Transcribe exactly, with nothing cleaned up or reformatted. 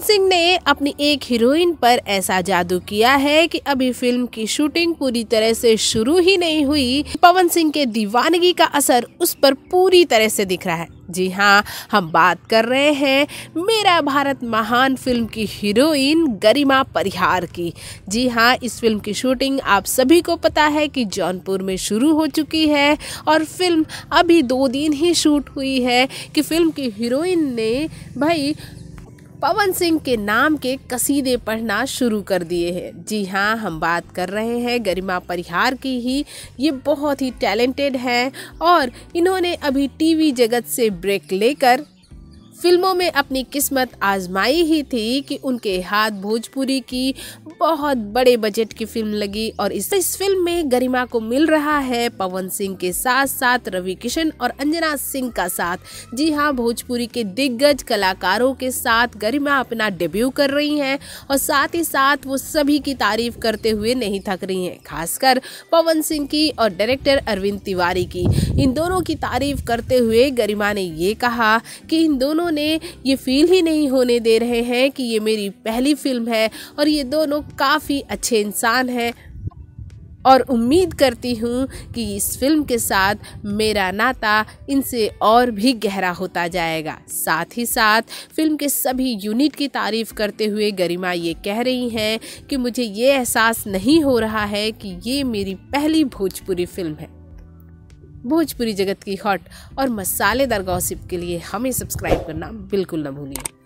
सिंह ने अपनी एक हीरोइन पर ऐसा जादू किया है कि अभी फिल्म की शूटिंग पूरी तरह से शुरू ही नहीं हुई, पवन सिंह के दीवानगी का असर उस पर पूरी तरह से दिख रहा है। जी हाँ, हम बात कर रहे हैं मेरा भारत महान फिल्म की हीरोइन गरिमा परिहार की। जी हाँ, इस फिल्म की शूटिंग आप सभी को पता है कि जौनपुर में शुरू हो चुकी है और फिल्म अभी दो दिन ही शूट हुई है कि फिल्म की हीरोइन ने भाई पवन सिंह के नाम के कसीदे पढ़ना शुरू कर दिए हैं। जी हाँ, हम बात कर रहे हैं गरिमा परिहार की ही। ये बहुत ही टैलेंटेड हैं और इन्होंने अभी टीवी जगत से ब्रेक लेकर फिल्मों में अपनी किस्मत आजमाई ही थी कि उनके हाथ भोजपुरी की बहुत बड़े बजट की फिल्म लगी और इस, इस फिल्म में गरिमा को मिल रहा है पवन सिंह के साथ साथ रवि किशन और अंजना सिंह का साथ। जी हाँ, भोजपुरी के दिग्गज कलाकारों के साथ गरिमा अपना डेब्यू कर रही हैं और साथ ही साथ वो सभी की तारीफ करते हुए नहीं थक रही हैं, खासकर पवन सिंह की और डायरेक्टर अरविंद तिवारी की। इन दोनों की तारीफ करते हुए गरिमा ने ये कहा कि इन दोनों ने ये फील ही नहीं होने दे रहे हैं कि ये मेरी पहली फिल्म है और ये दोनों काफी अच्छे इंसान हैं और उम्मीद करती हूँ कि इस फिल्म के साथ मेरा नाता इनसे और भी गहरा होता जाएगा। साथ ही साथ फिल्म के सभी यूनिट की तारीफ करते हुए गरिमा ये कह रही हैं कि मुझे ये एहसास नहीं हो रहा है कि ये मेरी पहली भोजपुरी फिल्म है। भोजपुरी जगत की हॉट और मसालेदार गॉसिप के लिए हमें सब्सक्राइब करना बिल्कुल न भूलिए।